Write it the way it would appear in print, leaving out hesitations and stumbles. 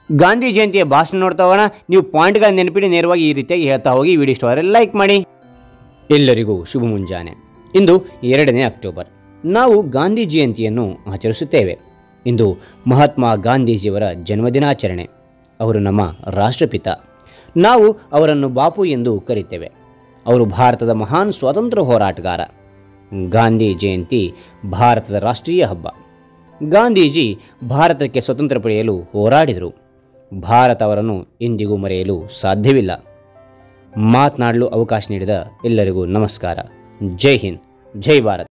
ಗಾಂಧಿ ಜಯಂತಿಯ ಭಾಷಣ ನೋಡ್ತಾ ಹೋಗೋಣ. ನೀವು ಪಾಯಿಂಟ್ಗಳ ನೆನಪಿಡಿ, ನೇರವಾಗಿ ಈ ರೀತಿಯಾಗಿ ಹೇಳ್ತಾ ಹೋಗಿ. ವಿಡಿಯೋ ಇಷ್ಟ ಆದರೆ ಲೈಕ್ ಮಾಡಿ. ಎಲ್ಲರಿಗೂ ಶುಭ ಮುಂಜಾನೆ. ಇಂದು 2ನೇ ಅಕ್ಟೋಬರ್. ನಾವು ಗಾಂಧಿ ಜಯಂತಿಯನ್ನು ಆಚರಿಸುತ್ತೇವೆ. ಇಂದು ಮಹಾತ್ಮ ಗಾಂಧೀಜಿಯವರ ಜನ್ಮದಿನಾಚರಣೆ. ಅವರು ನಮ್ಮ ರಾಷ್ಟ್ರಪಿತ. ನಾವು ಅವರನ್ನು ಬಾಪು ಎಂದು ಕರೀತೇವೆ. ಅವರು ಭಾರತದ ಮಹಾನ್ ಸ್ವಾತಂತ್ರ್ಯ ಹೋರಾಟಗಾರ. ಗಾಂಧಿ ಜಯಂತಿ ಭಾರತದ ರಾಷ್ಟ್ರೀಯ ಹಬ್ಬ. ಗಾಂಧೀಜಿ ಭಾರತಕ್ಕೆ ಸ್ವತಂತ್ರ ಪಡೆಯಲು ಹೋರಾಡಿದರು. ಭಾರತ ಅವರನ್ನು ಇಂದಿಗೂ ಮರೆಯಲು ಸಾಧ್ಯವಿಲ್ಲ. ಮಾತನಾಡಲು ಅವಕಾಶ ನೀಡಿದ ಎಲ್ಲರಿಗೂ ನಮಸ್ಕಾರ. ಜೈ ಹಿಂದ್, ಜೈ ಭಾರತ್.